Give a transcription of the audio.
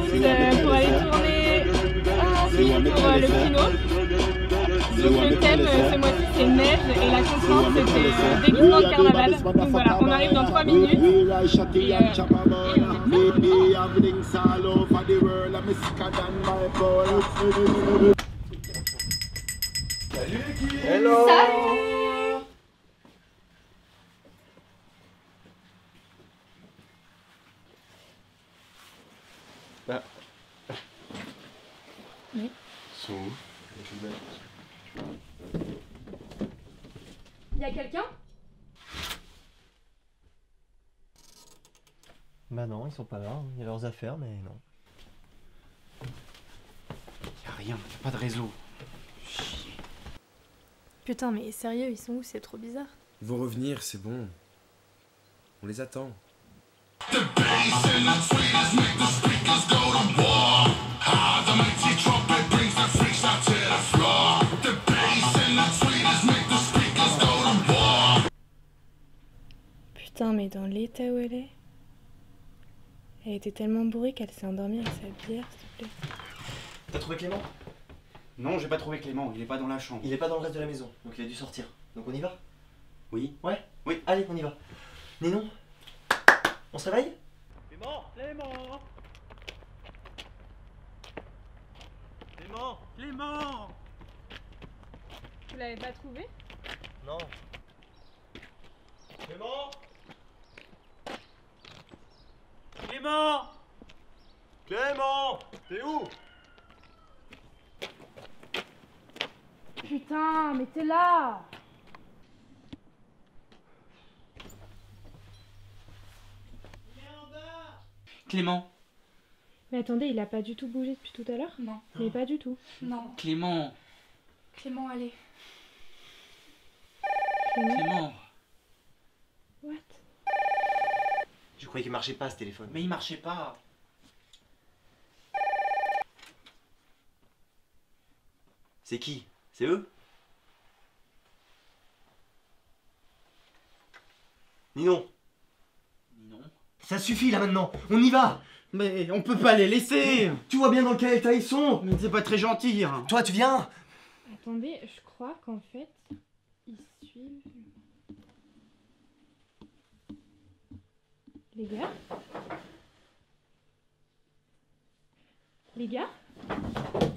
pour aller tourner un film pour le kino. Donc le thème ce mois-ci c'est neige et la contrainte c'était déguisement de carnaval. Donc voilà, on arrive dans 3 minutes et Salut l'équipe. Hello. Salut. Bah. Oui. Sont où? Y a quelqu'un? Bah non, ils sont pas là, il y a leurs affaires, mais non. Y'a rien, y'a pas de réseau. Chier. Putain mais sérieux, ils sont où? C'est trop bizarre. Ils vont revenir, c'est bon. On les attend. Putain mais dans l'état où elle était tellement bourrée qu'elle s'est endormie avec sa bière, s'il te plaît. T'as trouvé Clément? Non, j'ai pas trouvé Clément, il est pas dans la chambre. Il est pas dans le reste de la maison, donc il a dû sortir. Donc on y va? Oui. Ouais? Oui. Allez, on y va. Ninon? On se réveille? Clément, Clément. Clément, Clément. Tu l'avais pas trouvé? Non. Clément. Clément. Clément, t'es où? Putain, mais t'es là! Clément. Mais attendez, il a pas du tout bougé depuis tout à l'heure? Non. Mais pas du tout. Non. Clément. Clément, allez. Clément. What? Je croyais qu'il marchait pas ce téléphone. Mais il marchait pas. C'est qui? C'est eux? Ninon! Non. Ça suffit là maintenant! On y va! Mais on peut pas les laisser. Tu vois bien dans quel état ils sont! Mais c'est pas très gentil. Hein. Toi tu viens! Attendez, je crois qu'en fait, ils suivent... Les gars? Les gars?